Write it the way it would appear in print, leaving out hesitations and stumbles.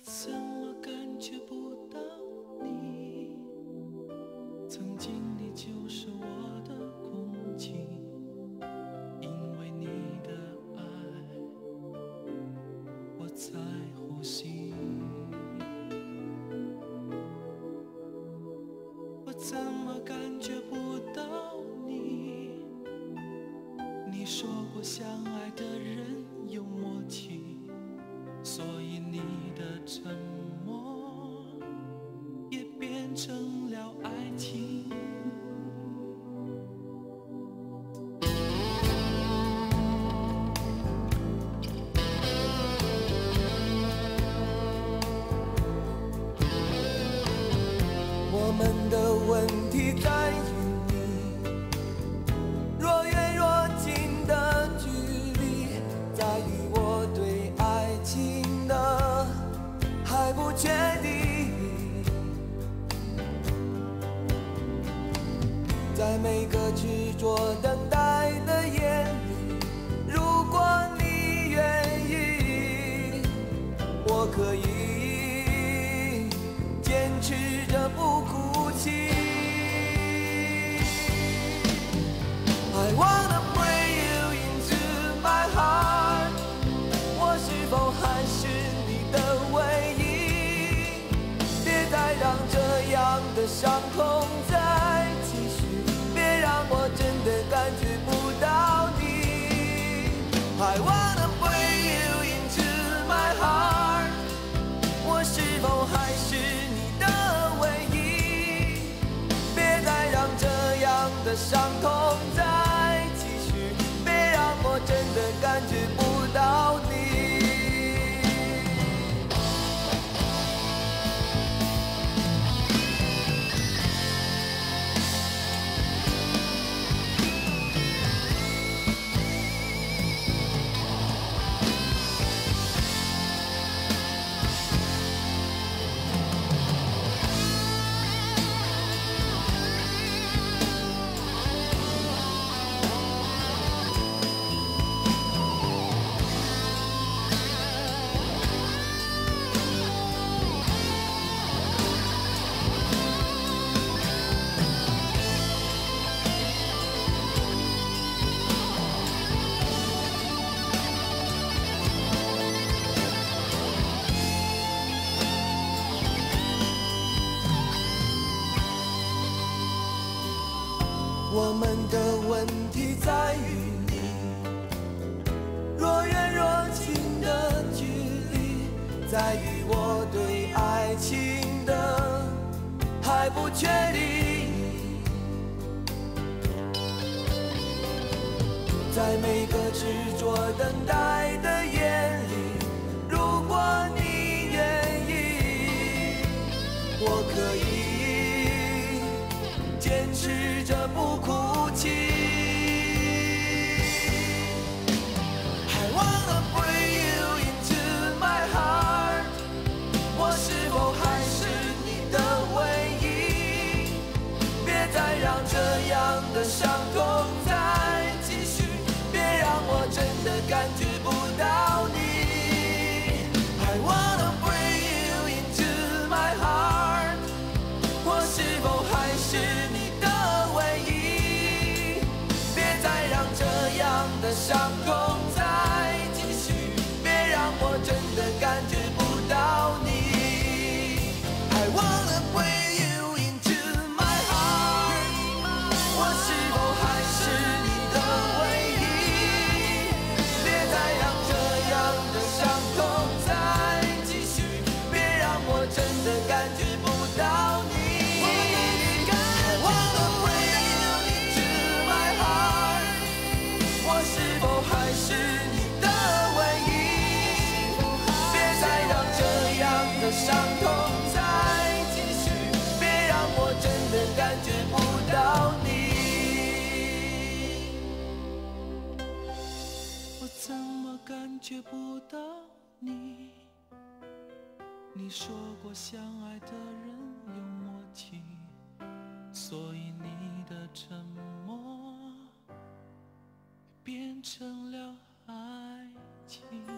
怎么感觉不到你？曾经你就是我的空气，因为你的爱，我才呼吸。我怎么感觉不到你？你说过相爱的人有默契，所以你的沉默也变成了爱情。我们的问题在于你若远若近的距离，在于我对爱情的还不确定。在每个执着等待的夜里，如果你愿意，我可以坚持着不哭泣。I wanna bring you into my heart， 我是否还是你的唯一？别再让这样的伤痛再继续，别让我真的感觉不到你。I wanna bring you into my heart， 我是否还是你的唯一？别再让这样的伤痛再继续，别让我真的感觉不到你。我们的问题在于你若远若近的距离，在于我对爱情的还不确定。在每个执着等待的夜里，如果你愿意，我可以坚持着不哭泣。I wanna bring you into my heart， 我是否还是你的唯一？别再让这样的伤痛再继续，别让我真的感觉不到你。I wanna bring you into my heart， 我是否还是你的唯一？别再让这样的伤痛再继续，别让我真的感觉不到你。I wanna bring you into my heart， 我是否还是你的唯一？别再让这样的伤痛再继续，别让我真的感觉不到你。I wanna bring you into my heart， 我是否还是你的唯一？别再让这样的伤痛再继续，别让我真的感觉不到你。我怎么感觉不到你？你说过相爱的人有默契，所以你的沉默变成了爱情。